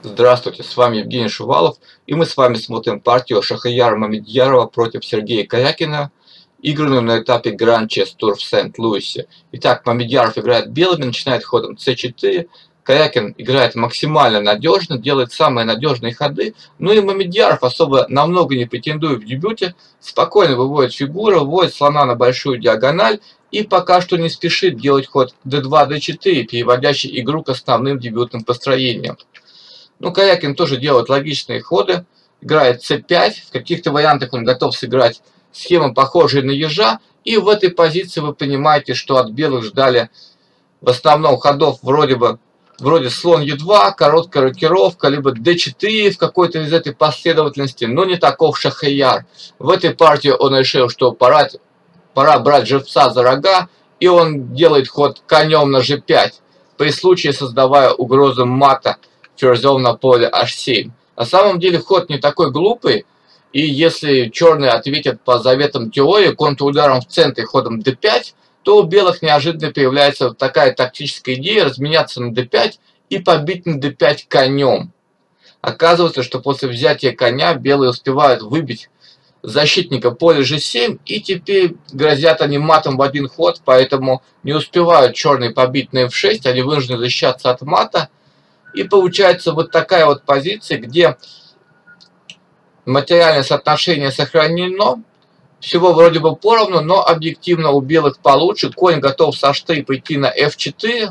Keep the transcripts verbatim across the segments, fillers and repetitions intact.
Здравствуйте, с вами Евгений Шувалов, и мы с вами смотрим партию Шахрияра Мамедьярова против Сергея Корякина, игранную на этапе Grand Chess Tour в Сент-Луисе. Итак, Мамедьяров играет белыми, начинает ходом цэ четыре, Корякин играет максимально надежно, делает самые надежные ходы, ну и Мамедьяров особо намного не претендует в дебюте, спокойно выводит фигуру, выводит слона на большую диагональ и пока что не спешит делать ход дэ два дэ четыре, переводящий игру к основным дебютным построениям. Ну, Корякин тоже делает логичные ходы, играет цэ пять, в каких-то вариантах он готов сыграть схемы, похожие на ежа, и в этой позиции вы понимаете, что от белых ждали в основном ходов вроде бы вроде слон е два, короткая рокировка, либо дэ четыре в какой-то из этой последовательности, но не таков Шахрияр. В этой партии он решил, что пора, пора брать жеребца за рога, и он делает ход конем на жэ пять, при случае создавая угрозу мата ферзем на поле аш семь. На самом деле ход не такой глупый, и если черные ответят по заветам теории контрударом в центре ходом дэ пять, то у белых неожиданно появляется такая тактическая идея разменяться на дэ пять и побить на дэ пять конем. Оказывается, что после взятия коня белые успевают выбить защитника поля жэ семь, и теперь грозят они матом в один ход, поэтому не успевают черные побить на эф шесть, они вынуждены защищаться от мата. И получается вот такая вот позиция, где материальное соотношение сохранено, всего вроде бы поровну, но объективно у белых получше. Конь готов со шты пойти на эф четыре,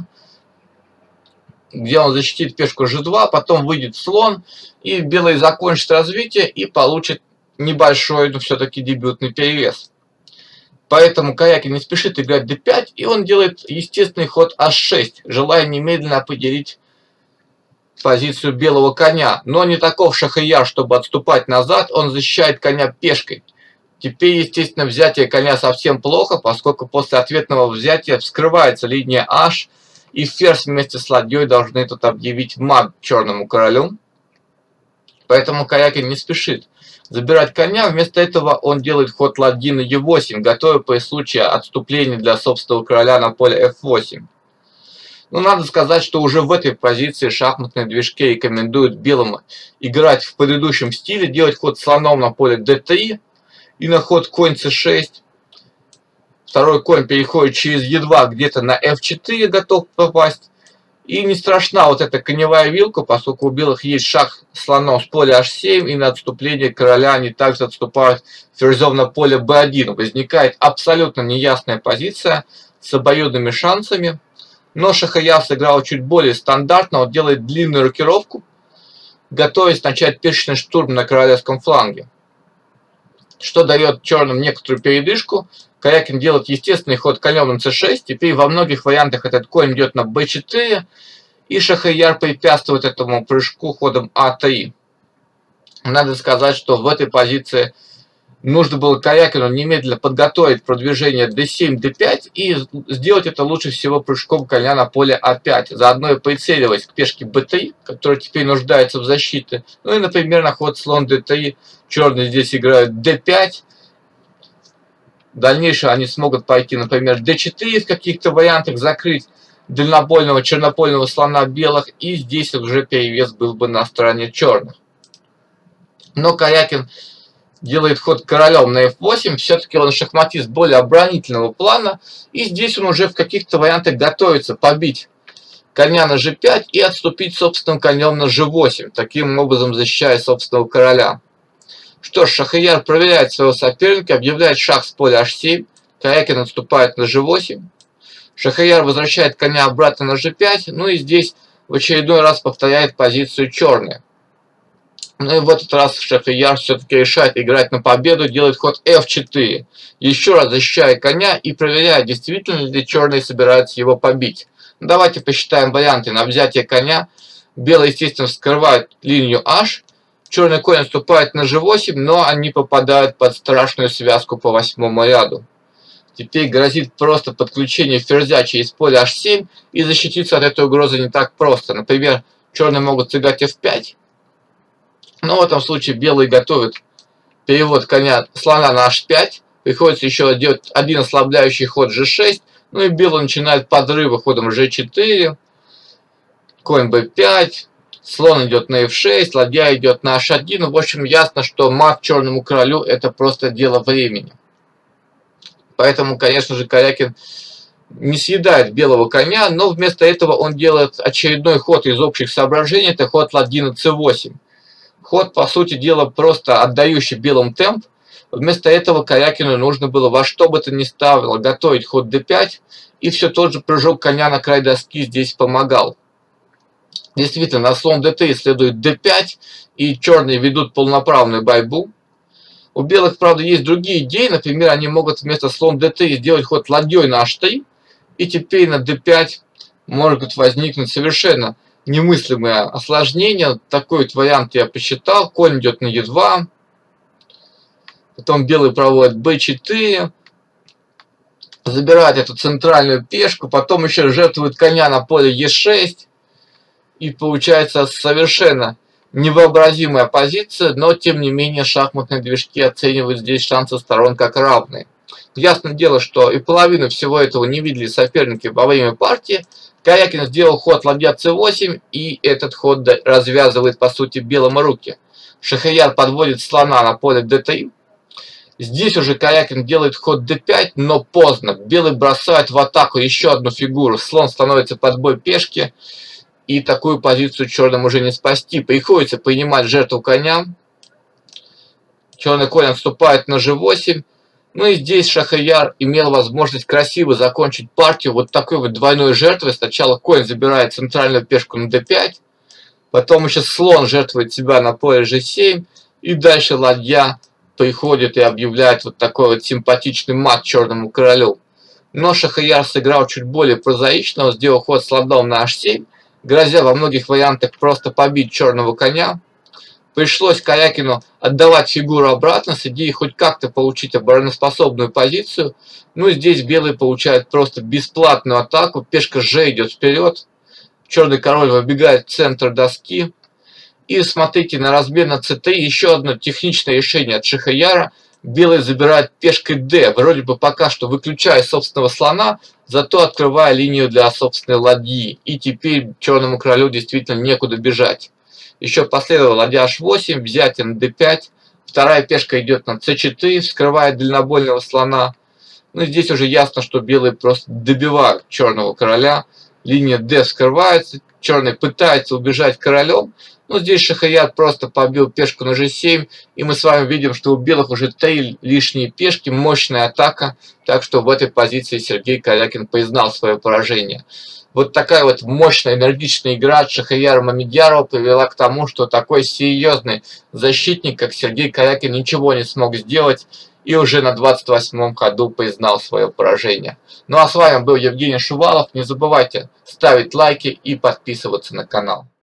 где он защитит пешку жэ два, потом выйдет слон, и белые закончат развитие и получат небольшой, но все-таки дебютный перевес. Поэтому Корякин не спешит играть дэ пять, и он делает естественный ход аш шесть, желая немедленно определить позицию белого коня, но не таков Шахрияр, чтобы отступать назад, он защищает коня пешкой. Теперь, естественно, взятие коня совсем плохо, поскольку после ответного взятия вскрывается линия H, и ферзь вместе с ладьей должны тут объявить мат черному королю. Поэтому Корякин не спешит забирать коня, вместо этого он делает ход ладьи на е восемь, готовя при случае отступления для собственного короля на поле эф восемь. Но надо сказать, что уже в этой позиции шахматные движки рекомендуют белым играть в предыдущем стиле, делать ход слоном на поле дэ три и на ход конь цэ шесть. Второй конь переходит через е два где-то на эф четыре, готов попасть. И не страшна вот эта коневая вилка, поскольку у белых есть шаг слоном с поля аш семь, и на отступление короля они также отступают ферзем на поле бэ один. Возникает абсолютно неясная позиция с обоюдными шансами. Но Шахрияр сыграл чуть более стандартно, он делает длинную рокировку, готовясь начать пешечный штурм на королевском фланге, что дает черным некоторую передышку. Корякин делает естественный ход конем на цэ шесть, теперь во многих вариантах этот конь идет на бэ четыре, и Шахрияр препятствует этому прыжку ходом а три. Надо сказать, что в этой позиции нужно было Корякину немедленно подготовить продвижение дэ семь дэ пять и сделать это лучше всего прыжком коня на поле а пять, заодно и прицеливаясь к пешке бэ три, которая теперь нуждается в защите. Ну и, например, на ход слон дэ три черные здесь играют дэ пять. В дальнейшем они смогут пойти, например, дэ четыре в каких-то вариантах, закрыть дальнобойного чернопольного слона белых, и здесь уже перевес был бы на стороне черных. Но Корякин делает ход королем на эф восемь, все-таки он шахматист более оборонительного плана, и здесь он уже в каких-то вариантах готовится побить коня на жэ пять и отступить собственным конем на жэ восемь, таким образом защищая собственного короля. Что ж, Шахрияр проверяет своего соперника, объявляет шах с поля аш семь, Корякин отступает на жэ восемь, Шахрияр возвращает коня обратно на жэ пять, ну и здесь в очередной раз повторяет позицию черная. Ну и в этот раз Шахрияр все-таки решает играть на победу, делает ход эф четыре, еще раз защищая коня и проверяя, действительно ли черные собираются его побить. Давайте посчитаем варианты. На взятие коня белые, естественно, вскрывают линию H, черный конь отступает на жэ восемь, но они попадают под страшную связку по восьмому ряду. Теперь грозит просто подключение ферзя через поле аш семь, и защититься от этой угрозы не так просто. Например, черные могут сыграть эф пять, но в этом случае белые готовят перевод коня слона на аш пять, приходится еще делать один ослабляющий ход жэ шесть, ну и белые начинают подрывы ходом жэ четыре, конь бэ пять, Слон идет на эф шесть, ладья идет на аш один. В общем, ясно, что мат черному королю это просто дело времени. Поэтому, конечно же, Корякин не съедает белого коня, но вместо этого он делает очередной ход из общих соображений. Это ход ладьи на цэ восемь. Ход, по сути дела, просто отдающий белым темп. Вместо этого Корякину нужно было во что бы то ни стало готовить ход дэ пять. И все тот же прыжок коня на край доски здесь помогал. Действительно, на слон дэ три следует дэ пять, и черные ведут полноправную борьбу. У белых, правда, есть другие идеи. Например, они могут вместо слон дэ три сделать ход ладьей на аш три. И теперь на дэ пять может возникнуть совершенно немыслимое осложнение. Такой вот вариант я посчитал. Конь идет на е два. Потом белый проводит бэ четыре. Забирает эту центральную пешку. Потом еще жертвует коня на поле е шесть. И получается совершенно невообразимая позиция, но тем не менее шахматные движки оценивают здесь шансы сторон как равные. Ясное дело, что и половину всего этого не видели соперники во время партии. Корякин сделал ход ладья цэ восемь, и этот ход развязывает по сути белым руки. Шахрияр подводит слона на поле дэ три. Здесь уже Корякин делает ход дэ пять, но поздно. Белый бросает в атаку еще одну фигуру. Слон становится под бой пешки. И такую позицию черным уже не спасти. Приходится принимать жертву коня. Черный конь отступает на же восемь. Ну и здесь Шахрияр имел возможность красиво закончить партию вот такой вот двойной жертвой. Сначала конь забирает центральную пешку на дэ пять. Потом еще слон жертвует себя на поле же семь. И дальше ладья приходит и объявляет вот такой вот симпатичный мат черному королю. Но Шахрияр сыграл чуть более прозаично. Он сделал ход слоном на аш семь. Грозя во многих вариантах просто побить черного коня. Пришлось Корякину отдавать фигуру обратно с идеей хоть как-то получить обороноспособную позицию. Ну и здесь белый получает просто бесплатную атаку. Пешка же идет вперед. Черный король выбегает в центр доски. И смотрите, на разбер на цэ три еще одно техничное решение от Шахрияра. Белый забирает пешкой d, вроде бы пока что выключая собственного слона, зато открывая линию для собственной ладьи. И теперь черному королю действительно некуда бежать. Еще последовала ладья аш восемь, взятие на дэ пять. Вторая пешка идет на цэ четыре, вскрывает дальнобойного слона. Ну здесь уже ясно, что белые просто добивают черного короля. Линия d вскрывается, черный пытается убежать королем. Но здесь Шахрияр просто побил пешку на же семь, и мы с вами видим, что у белых уже три лишние пешки, мощная атака, так что в этой позиции Сергей Корякин признал свое поражение. Вот такая вот мощная, энергичная игра от Шахрияра Мамедьярова привела к тому, что такой серьезный защитник, как Сергей Корякин, ничего не смог сделать, и уже на двадцать восьмом ходу признал свое поражение. Ну а с вами был Евгений Шувалов, не забывайте ставить лайки и подписываться на канал.